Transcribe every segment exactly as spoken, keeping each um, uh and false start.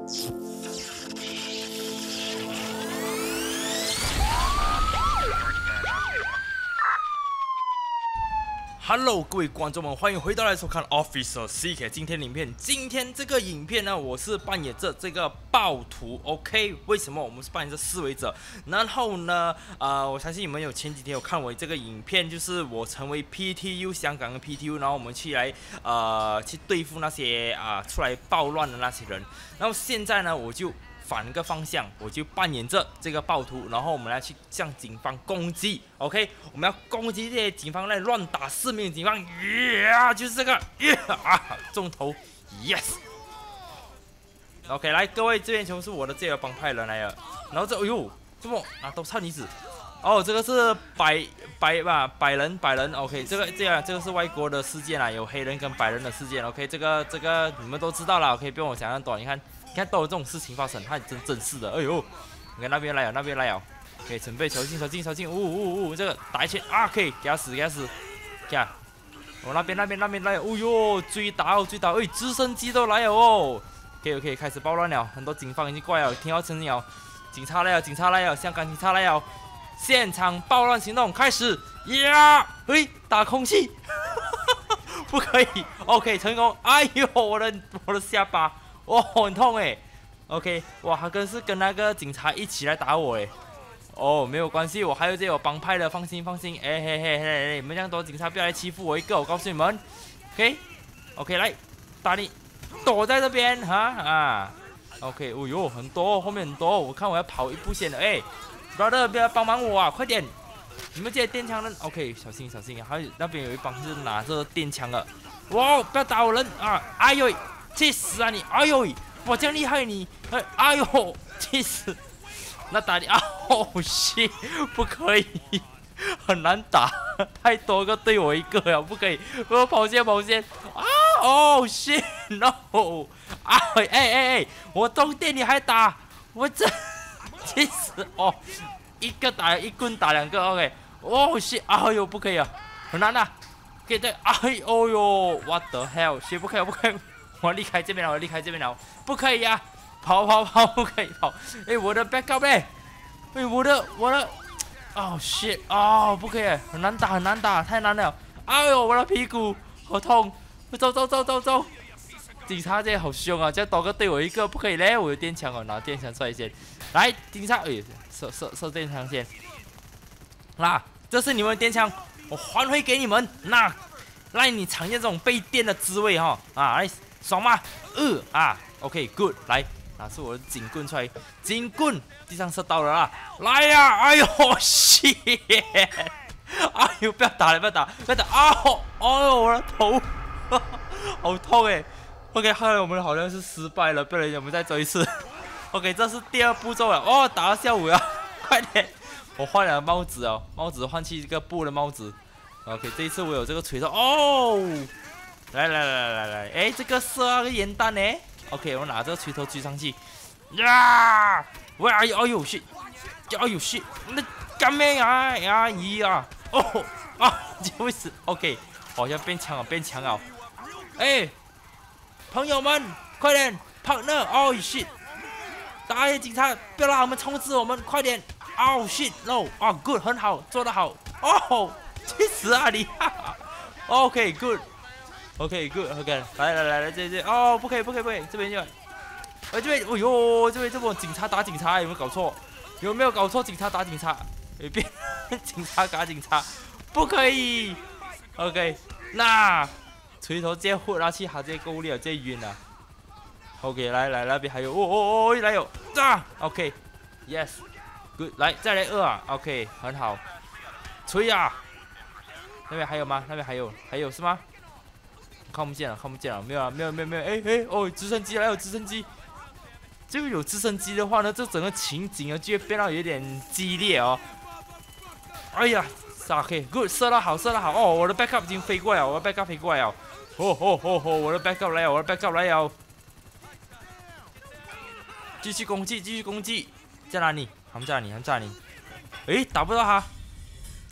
Hello， 各位观众们，欢迎回到来收看 Officer C K 今天的影片。今天这个影片呢，我是扮演着这个暴徒 ，OK？ 为什么我们是扮演着思维者？然后呢，呃，我相信你们有前几天有看我这个影片，就是我成为 P T U 香港的 P T U， 然后我们去来呃去对付那些啊、呃、出来暴乱的那些人。然后现在呢，我就反个方向，我就扮演着这个暴徒，然后我们来去向警方攻击 ，OK？ 我们要攻击这些警方来乱打四名警方，呀、yeah, 就是这个，呀、yeah, 啊，中头 ，yes。OK， 来，各位这边全部是我的这个帮派人来了，然后这，哎呦，这么啊都操你子，哦，这个是白白吧，白人白人 ，OK， 这个这样这个是外国的事件啊，有黑人跟白人的事件 ，OK， 这个这个你们都知道了 ，OK， 不用我想象多，你看。你看都有这种事情发生，他真真是的，哎呦！你看那边来了，那边来了，可以准备球进球进球进，呜呜呜，这个打一拳啊，可以给他死给他死，看，我、哦、那边那边那边来了，哦呦，追打哦追打，哎，直升机都来了哦，可以 OK， 开始暴乱了，很多警方已经过来了，听到声音了，警察来了，警察来了，香港警察来了，现场暴乱行动开始，呀，嘿，打空气，不可以 ，OK， 成功，哎呦，我的我的下巴。哦，很痛哎 ，OK， 哇，他跟是跟那个警察一起来打我哎，哦，没有关系，我还有这有帮派的，放心放心，哎嘿嘿嘿，你们这样多警察不要来欺负我一个，我告诉你们 ，OK，OK，、OK? OK, 来，打你，躲在这边哈啊 ，OK， 哦呦，很多，后面很多，我看我要跑一步先了，哎 ，brother， 不要帮忙我啊，快点，你们这些电枪的 ，OK， 小心小心，还有那边有一帮是拿着电枪的，哇，不要打我人啊，哎呦。气死啊你！哎呦，我这样厉害你！哎，哎呦，气死！那打你啊！哦shit，不可以，很难打，太多个对我一个呀，不可以！我跑线跑线啊！哦shit no！ 啊！哎哎哎，我中电你还打，我这气死哦！一个打一棍打两个 ，OK。哦shit！哎呦，不可以啊，很难啊！可以对，哎呦呦 ，what the hell？shit， 不可以，不可以！我离开这边了，我离开这边了，不可以呀、啊！跑跑跑，不可以跑！哎，我的 backup 嘞！哎，我的我的，哦 shit， 哦，不可以，很难打很难打，太难了！哎呦，我的屁股好痛！走走走走走！警察这好凶啊，这样多个对我一个，不可以嘞！我有电枪哦，拿电枪出来先。来，警察，哎，射射射电枪先。那这是你们的电枪，我还回给你们。那让你尝验这种被电的滋味哈！啊，来。爽吗？呃啊 ，OK，good，、okay, 来，拿出我的警棍出来，警棍，地上射到了啦，来呀、啊，哎呦，shit， 哎呦，不要打了，不要打，不要打，啊，哦，哎呦，我的头，好痛哎 ，OK， 看来我们好像是失败了，不然我们再走一次 ，OK， 这是第二步骤了，哦，打到下午了，快点，我换了帽子哦，帽子换去一个布的帽子 ，OK， 这一次我有这个锤头，哦。来来来来来，哎，这个是那个烟弹呢 ？OK， 我拿这个锤头追上去，呀！喂，哎呦，哎呦，shit！哎呦，shit！那干咩啊？呀咦啊！哦啊，就死 ！OK， 好像变强了，变强了！哎，朋友们，快点 ，partner！ 哦 shit！ 打野警察，不要让他们冲刺我们，快点！哦 shit！No！ 啊 ，good， 很好，做得好！哦，去死啊你！哈哈 OK，good。OK，good，OK，、okay, 来来来来，这这哦，不可以不可以不可以，这边就，哎这边，哦呦，这边这波警察打警察，有没有搞错？有没有搞错？警察打警察，哎别，警察打警察，不可以。OK， 那锤头直接呼下去，他直接够力了，直接晕了。OK， 来来那边还有，哦哦哦，来有，啊 ，OK，Yes，Good， 来再来二啊 ，OK， 很好，锤啊，那边还有吗？那边还有还有是吗？看不见了，看不见了，没有啊，没有，没有，没有，哎哎，哦，直升机来了，直升机。这个有直升机的话呢，这整个情景啊就会变得有点激烈哦。哎呀 ，OK，good， 射得好，射得好，哦，我的 backup 已经飞过来了，我的 backup 飞过来了，哦哦哦哦，我的 backup 来了，我的 backup 来了。继续攻击，继续攻击，在哪里？他们在哪里？他们在哪里？哎，打不到他，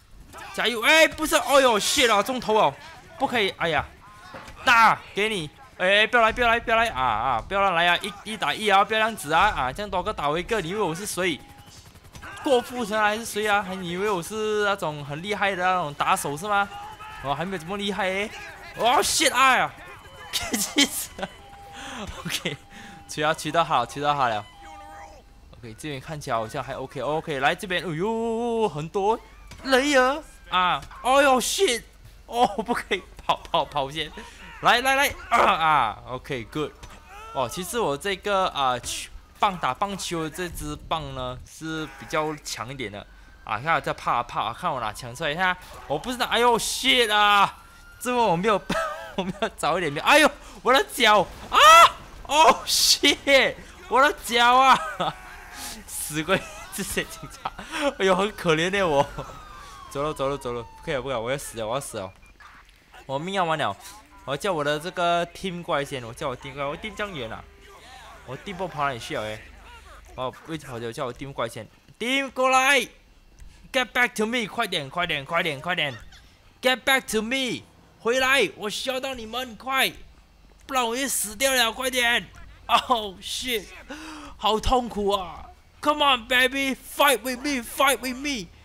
加油！哎，不是，哎呦，shit了，中头哦，不可以，哎呀。打给你哎，不要来，不要来，不要来啊啊！不要来啊！一一打一啊！不要这样子啊啊！这样多个打我一个，你以为我是谁？郭富城还是谁啊？还你以为我是那种很厉害的那种打手是吗？我还没有这么厉害诶！哦 shit 哎呀！气死了 ！OK， 取到取到好，取到好了。OK， 这边看起来好像还 OK OK， 来这边，哎呦，很多雷尔啊！哦呦 shit！ 哦，不可以跑跑跑先。来来来啊啊 ，OK good， 哦，其实我这个啊棒打棒球的这支棒呢是比较强一点的啊，看我在怕怕，看我拿枪出来，看我不知道，哎呦 shit 啊，这么我没有我没有早一点没有，哎呦我的脚啊，哦 shit， 我的脚啊，死鬼这些警察，哎呦很可怜的我，走了走了走了，不可以不可以，我要死了我要死了，我命要完了。我叫我的这个 team 过来先，我叫我 team 过来，我 team 这样远啊，我 team 不跑哪里去了诶？哦，一直跑就叫我 team 过来先 ，team 过来 ，get back to me， 快点快点快点快点 ，get back to me， 回来，我需要到你们，快，不然我就死掉了，快点 ，oh shit， 好痛苦啊 ，come on baby，fight with me，fight with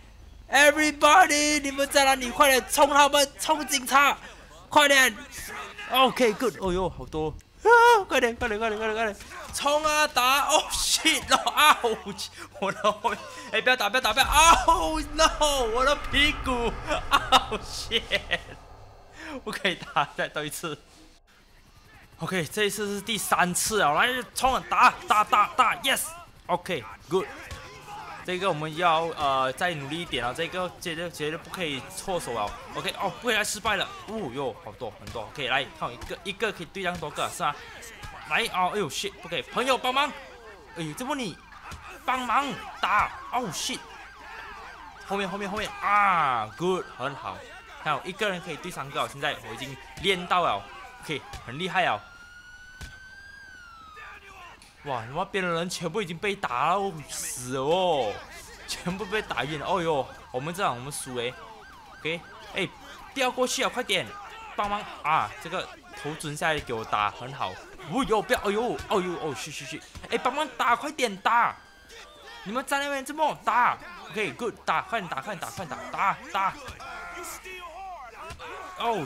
me，everybody， 你们在哪里？快点冲他们，冲警察！快点 ，OK good， 哦呦好多，啊快点快点快点快点快点，冲啊打，哦 shit 了啊，我的后面，哎不要打不要打不要，啊 no 我的屁股，啊 shit， 不可以打，再斗一次 ，OK 这一次是第三次了，来冲啊打打打打 ，yes OK good。这个我们要呃再努力一点啊，这个绝对绝对不可以错手啊 ，OK 哦，不可以来失败了，哦哟好多很多，可以来看我一个一个可以对这样多个是吧？来哦，哎呦 shit， 不可以，朋友帮忙，哎呦这么你帮忙打，哦 shit， 后面后面后面啊 good 很好，看我一个人可以对三个，现在我已经练到了 ，OK 很厉害啊。哇！那边的人全部已经被打了，死了哦！全部被打晕了。哦呦，我们这样我们输诶 ，OK， 哎，掉过去啊，快点，帮忙啊！这个头准下来给我打，很好。哦呦，不要！哎呦，哦呦，哦，去去去！哎，帮忙打，快点打！你们在那边这么打 ？OK，good， 打，快点打，快点打，快点打，打打！哦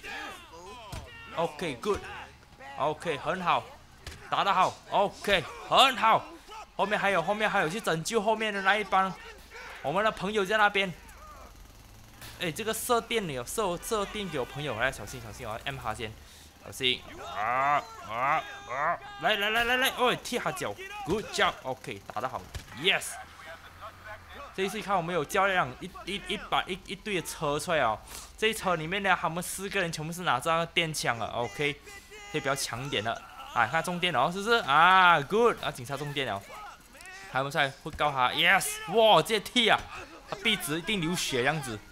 shit！OK，good，OK， 很好。打得好 ，OK， 很好。后面还有，后面还有去拯救后面的那一帮，我们的朋友在那边。哎，这个射电有射射电给我朋友，来小心小心哦 ，M 哈先，小心啊啊啊！来来来来来，哦，踢他脚 ，Good job，OK， 打得好 ，Yes。这一次看我们有叫那辆一一一把一一队的车出来哦，这一车里面呢，他们四个人全部是拿着电枪的 ，OK， 所以比较强一点的。啊，看中电了，是不是啊 ？Good， 啊，警察中电了，他们在会告他 ，Yes， 哇，这踢啊，他鼻子一定流血这样子。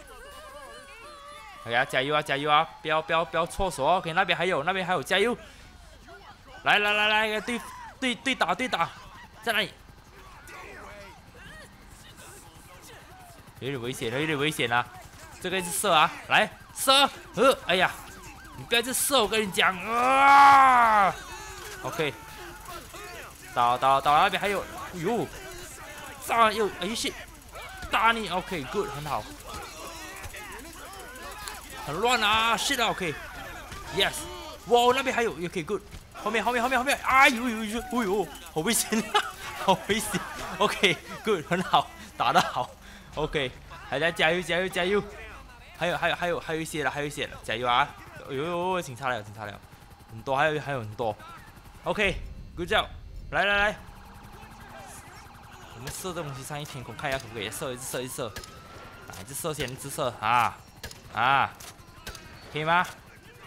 哎呀，加油啊，加油啊，不要不要不要错手哦 ，OK， 那边还有，那边还有，加油！来来来来，对对对打对打，在哪里？有点危险了，有点危险了，这个是射啊，来射，呃，哎呀。你不要再射，我跟你讲啊 ！OK， 打打打那边还有，哎呦，炸又哎shit，打你 OK，good， 很好，很乱啊 ，shit 啊 ，OK，yes， 哇那边还有 OK，good， 后面后面后面后面，哎呦呦呦，哎呦，好危险，好危险 ，OK，good， 很好，打得好 ，OK， 大家加油加油加油，还有还有还有还有一些了，还有一些了，加油啊！哎呦呦，警察来了，警察来了，很多，还有还有很多。OK，good job， 来来来，我们射这东西上去天空，看一下可不可以射，一直射一直射，啊，一直射先，一直射啊啊，可以吗？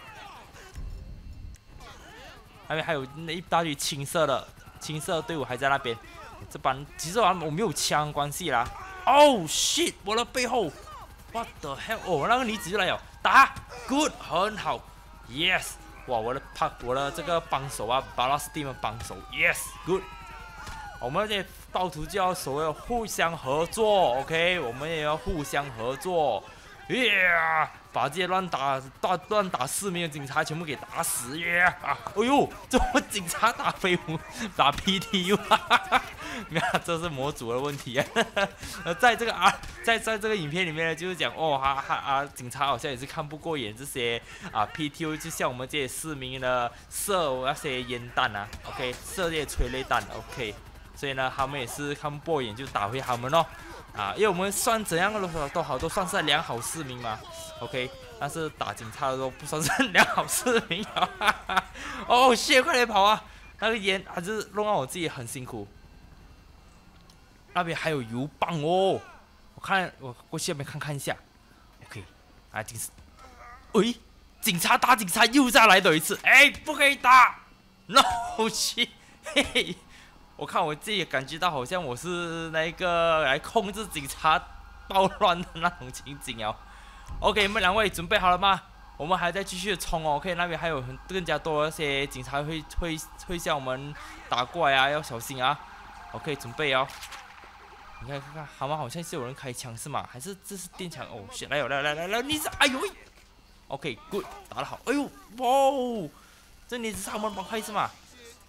那边还有那一大堆青色的青色队伍还在那边，这帮其实我我没有枪关系啦。Oh shit， 我的背后。What the hell？ 哦，那个女子就来了，打 ，good， 很好 ，yes， 哇，我的帕，我的这个帮手啊，巴拉斯蒂的帮手 ，yes，good， 我们这暴徒就要所谓的互相合作 ，OK， 我们也要互相合作， 呀，把这些乱打、乱乱打市民的警察全部给打死！耶啊！哎呦，这我警察打飞虎，打 P T U， 哈哈哈！你看，这是模组的问题啊。呃，在这个啊，在在这个影片里面呢，就是讲哦，哈哈啊，警察好像也是看不过眼这些啊 P T U， 就像我们这些市民呢射那些烟弹啊 ，OK， 射这些催泪弹 ，OK， 所以呢，他们也是看不过眼，就打回他们咯。啊，因为我们算怎样的都好，都算是良好市民嘛 ，OK。但是打警察的时候不算是良好市民啊！哈哈哦，谢，快点跑啊！那个烟还是弄到我自己很辛苦。那边还有油棒哦，我看我过去那边看看一下。OK， 啊，警察，喂，警察打警察又再来的一次，哎，不可以打 ，no shit， 嘿嘿。我看我自己也感觉到好像我是那个来控制警察暴乱的那种情景哦。OK， 你们两位准备好了吗？我们还在继续冲哦。OK， 那边还有很更加多的一些警察会会会向我们打过来啊，要小心啊。OK， 准备哦。你看看看，他们好像是有人开枪是吗？还是这是电枪？哦，来来来来来，你是哎呦 ，OK，good， 打得好。哎呦，哇哦，这你只是他们帮派是吗？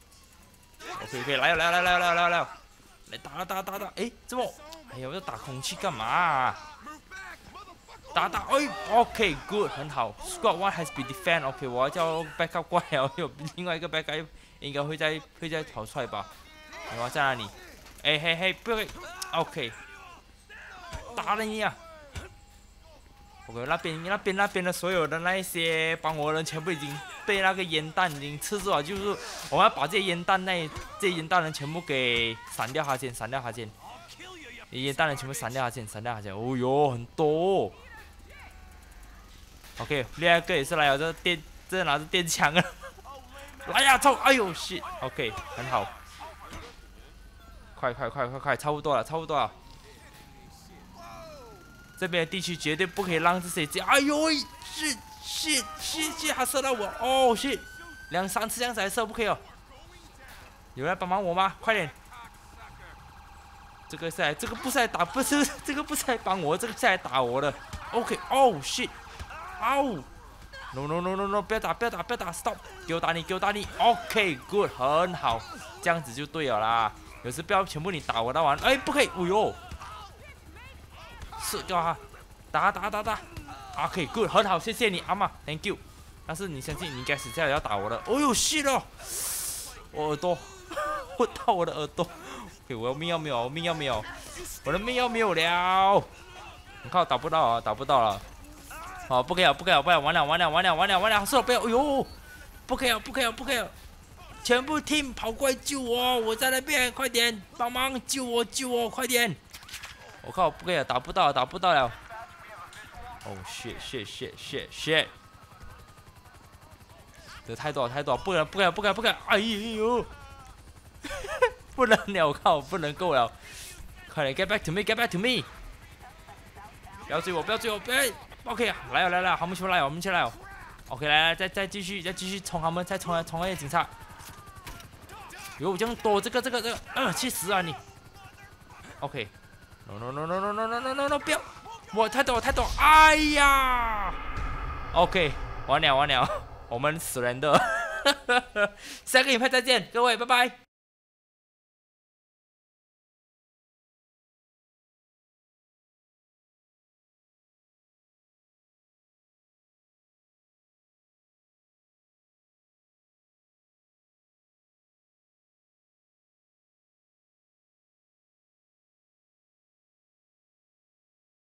OK OK， 来来来来来来来，来打打打打！哎，怎么？哎呀，我要打空气干嘛、啊？打打！哎 ，OK good， 很好。Squad one has been defend。OK， 我要叫 backup 过来哦，有另外一个 backup 应该会在会在跑出来吧？你要在哪里？哎嘿嘿，不要 ！OK， 打了你啊！ OK， 那边那边那边的所有的那一些帮我的人全部已经被那个烟弹已经吃住了，就是我们要把这些烟弹那这些烟弹人全部给闪掉他先，闪掉他先，烟弹人全部闪掉他先，闪掉他先。哦哟，很多、哦。OK， 另外一个也是来了，这电这拿着电枪啊，来呀冲！哎呦 shit，OK， 很好，快快快快快，差不多了，差不多了。 这边的地区绝对不可以让这些进。哎呦，是是是是，他射到我！哦，是两三次这样子还射不可以哦。有人来帮忙我吗？快点！这个是来，这个不是来打，不是这个不是来帮我，这个是来打我的。OK， 哦 shit， 哦 ，no no no no no， 不要打不要打不要打 ，stop， 给我打你给我打你。OK，good， 很好，这样子就对了啦。有时不要全部你打我打完，哎，不可以，哎呦。 射掉他，打打打打 ，OK good， 很好，谢谢你阿妈 ，Thank you。但是你相信你应该是这样要打我的，哦呦 shit 了，我耳朵，我到我的耳朵 ，OK， 我要命要没有，命要没有，我的命要没有了，你看我打不到啊，打不到了，好不可以了，不可以了，不可以了，完了完了完了完了完了，射了不要，哎呦，不可以了不可以了不可以了，全部 team 跑过来救我，我在那边，快点帮忙救我救我，快点。 我靠，不可以了，打不到，打不到了。哦 shit shit shit shit shit， 这太多了，太多了，不能，不能，不能，不能！哎呦，不能了，我靠，不能够了！快点 ，get back to me，get back to me！ 不要追我，不要追我，不要 ！OK， 来了来了，他们出来了，我们出来了。OK， 来来，再再继续，再继续冲他们，再冲来冲那些警察。有这样多，这个这个这个，呃，去死啊你 ！OK。 No no no no no no no no no no！ 不要！我太多太多！哎呀 ！OK， 完了完了，我们死人的。下个影片再见，各位，拜拜。